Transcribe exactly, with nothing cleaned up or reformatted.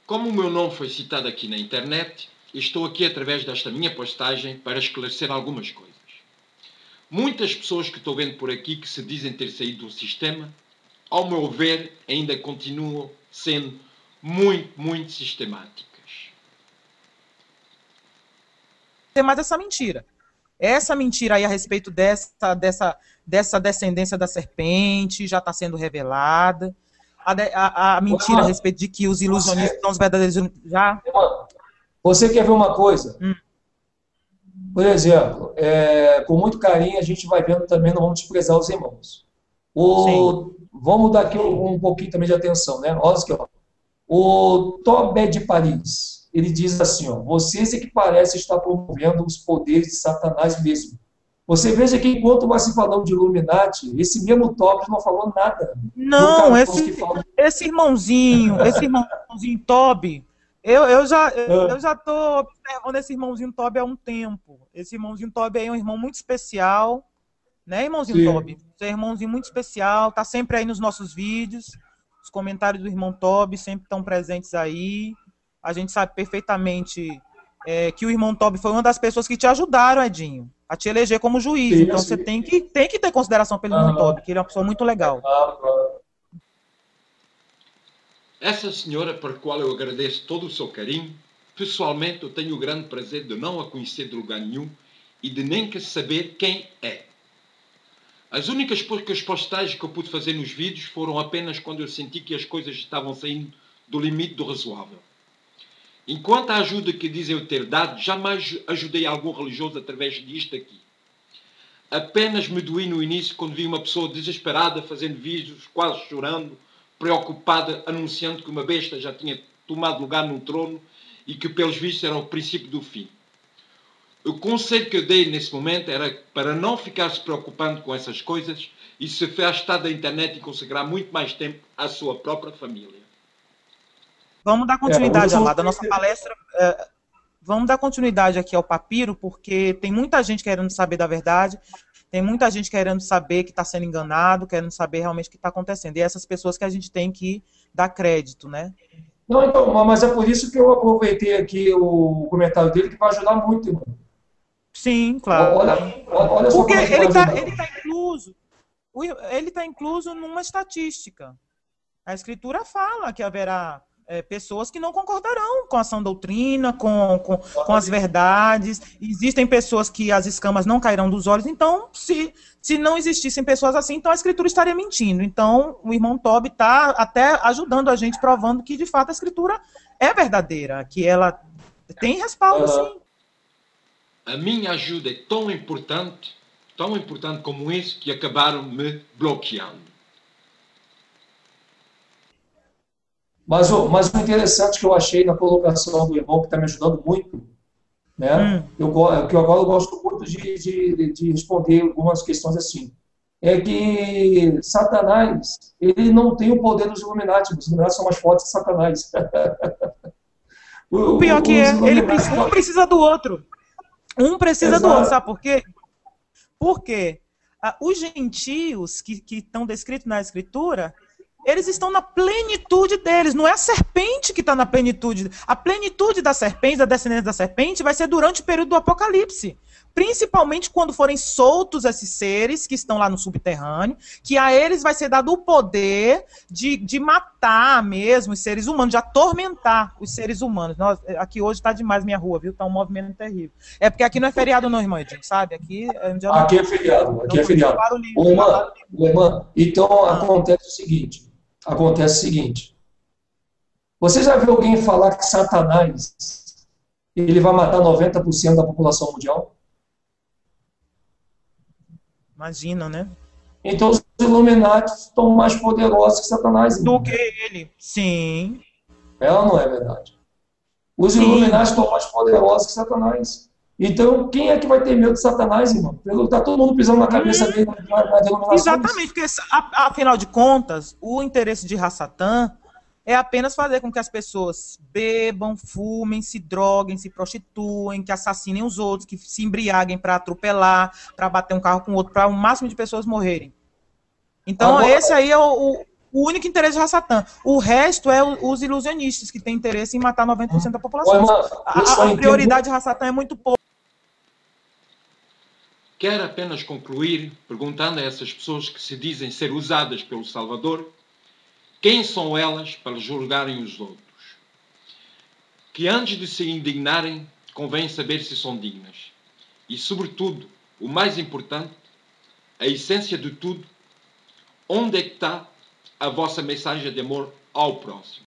Como o meu nome foi citado aqui na internet, estou aqui através desta minha postagem para esclarecer algumas coisas. Muitas pessoas que estou vendo por aqui que se dizem ter saído do sistema, ao meu ver, ainda continuam sendo muito, muito sistemáticas. Tem mais essa mentira. Essa mentira aí a respeito dessa, dessa, dessa descendência da serpente já está sendo revelada. A, a, a mentira Mano, a respeito de que os ilusionistas você, são os verdadeiros... Já... Mano, você quer ver uma coisa? Hum. Por exemplo, é, com muito carinho a gente vai vendo também, não vamos desprezar os irmãos. O, vamos dar aqui um, um pouquinho também de atenção, né? Olha aqui, ó. O Tobé de Paris, ele diz assim, ó, vocês é que parecem estar promovendo os poderes de Satanás mesmo. Você veja que enquanto vai se falando de Illuminati, esse mesmo Tobé não falou nada. Não, esse, fala... esse irmãozinho, esse irmãozinho Tobé, eu, eu já eu, eu já tô observando esse irmãozinho Tobé há um tempo. Esse irmãozinho Tobé é um irmão muito especial, né, irmãozinho Tobé? Você é um irmãozinho muito especial, tá sempre aí nos nossos vídeos. Os comentários do irmão Tobé sempre estão presentes aí. A gente sabe perfeitamente é, que o irmão Tobé foi uma das pessoas que te ajudaram, Edinho, a te eleger como juiz. Sim, então sim. Você tem que, tem que ter consideração pelo irmão Tobé, que ele é uma pessoa muito legal. Essa senhora, para a qual eu agradeço todo o seu carinho, pessoalmente eu tenho o grande prazer de não a conhecer de lugar nenhum e de nem que saber quem é. As únicas poucas postagens que eu pude fazer nos vídeos foram apenas quando eu senti que as coisas estavam saindo do limite do razoável. Enquanto a ajuda que dizem eu ter dado, jamais ajudei algum religioso através disto aqui. Apenas me doí no início quando vi uma pessoa desesperada fazendo vídeos, quase chorando, preocupada, anunciando que uma besta já tinha tomado lugar no trono e que pelos vistos era o princípio do fim. O conselho que eu dei nesse momento era para não ficar se preocupando com essas coisas e se afastar da internet e consagrar muito mais tempo à sua própria família. Vamos dar continuidade, é, Amado, a nossa palestra. É, vamos dar continuidade aqui ao papiro, porque tem muita gente querendo saber da verdade, tem muita gente querendo saber que está sendo enganado, querendo saber realmente o que está acontecendo. E essas pessoas que a gente tem que dar crédito, né? Não, então, mas é por isso que eu aproveitei aqui o comentário dele, que vai ajudar muito, irmão. Sim, claro. Olha, olha porque ele está ele tá incluso, ele está incluso numa estatística. A Escritura fala que haverá é, pessoas que não concordarão com a sã doutrina, com, com, com as verdades. Existem pessoas que as escamas não cairão dos olhos. Então, se, se não existissem pessoas assim, então a Escritura estaria mentindo. Então, o irmão Tobé está até ajudando a gente, provando que, de fato, a Escritura é verdadeira, que ela tem respaldo, sim. A minha ajuda é tão importante, tão importante como isso, que acabaram me bloqueando. Mas o, mas o interessante que eu achei na colocação do irmão, que está me ajudando muito, né? Hum. Eu, que eu agora eu gosto muito de, de, de responder algumas questões assim, é que Satanás, ele não tem o poder dos Illuminati, os Illuminati são mais fortes que Satanás. o, o pior que é, ele precisa, um precisa do outro. Um precisa Exato. do outro, sabe por quê? Porque ah, os gentios que, que estão descritos na Escritura, eles estão na plenitude deles, não é a serpente que está na plenitude. A plenitude da serpente, da descendência da serpente, vai ser durante o período do Apocalipse. Principalmente quando forem soltos esses seres que estão lá no subterrâneo, que a eles vai ser dado o poder de, de matar mesmo os seres humanos, de atormentar os seres humanos. Nós, aqui hoje está demais minha rua, viu? Está um movimento terrível. É porque aqui não é feriado não, irmã Edinho, sabe? Aqui é, um aqui é feriado, aqui é feriado. Ô, irmã, irmã, então ah. acontece o seguinte, acontece o seguinte, você já viu alguém falar que Satanás ele vai matar noventa por cento da população mundial? Imagina, né? Então os Illuminati estão mais poderosos que Satanás. Do que ele, sim. É ou não é verdade? Os sim. Illuminati estão mais poderosos que Satanás. Então, quem é que vai ter medo de Satanás, irmão? Está todo mundo pisando na cabeça hum, dele na, na denominação. Exatamente, porque, afinal de contas, o interesse de Ra-Satã é apenas fazer com que as pessoas bebam, fumem, se droguem, se prostituem, que assassinem os outros, que se embriaguem para atropelar, para bater um carro com o outro, para o máximo de pessoas morrerem. Então, Agora, esse aí é o, o único interesse de Hasatan. O resto é o, os ilusionistas que têm interesse em matar noventa por cento da população. Uma, a, a, a prioridade de Hasatan é muito pouco. Quero apenas concluir perguntando a essas pessoas que se dizem ser usadas pelo Salvador, quem são elas para julgarem os outros? Que antes de se indignarem, convém saber se são dignas. E, sobretudo, o mais importante, a essência de tudo, onde é que está a vossa mensagem de amor ao próximo?